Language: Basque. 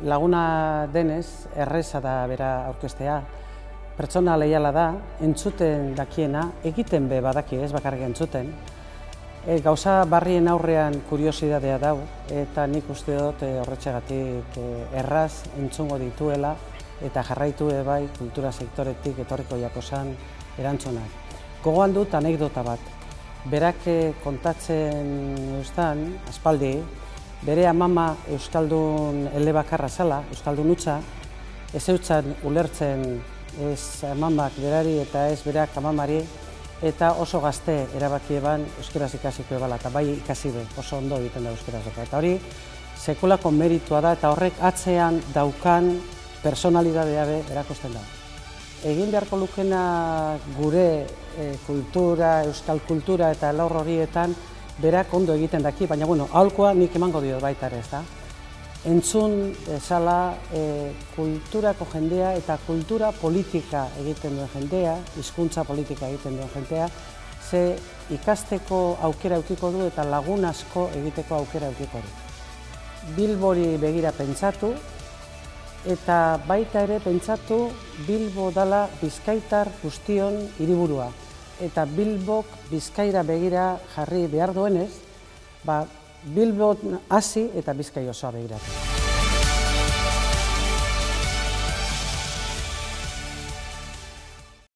laguna denez, erreza da bera aurkeztea, pertsona leiala da, entzuten dakiena, egiten be badaki ez bakarrik entzuten. Gauza barrien aurrean kuriosidadea dau, eta nik uste dut horretxegatik erraz entzungo dituela, eta jarraitu bai kultura sektoretik etorriko jakozan erantzunak. Gogoan dut anekdota bat. Berak kontatzen eustan, aspaldi, bere amama euskaldun elebakarra zala, euskaldun utza, ez eutzan ulertzen ez amamak berari eta ez berak amamari, eta oso gazte erabaki eban euskeraz ikasiko ebala, eta bai ikasi be, oso ondo egiten da euskeraz. Eta hori, sekulako meritua da, eta horrek atzean daukan personalidadea be erakusten da. Egin beharko lukena gure kultura, euskal kultura eta laur horietan berak ondo egiten daki, baina aholkoa nik emango diot baita ere, ez da? Entzun zala kulturako jendea eta kultura politika egiten duen jendea, hizkuntza politika egiten duen jendea, ze ikasteko aukera eukiko du eta lagun asko egiteko aukera eukiko du. Bilbori begira pentsatu, eta baita ere pentsatu Bilbo dala bizkaitar guztion hiriburua. Eta Bilbok Bizkaira begira jarri behar duenez, Bilbon hasi eta Bizkai osoa begiratu.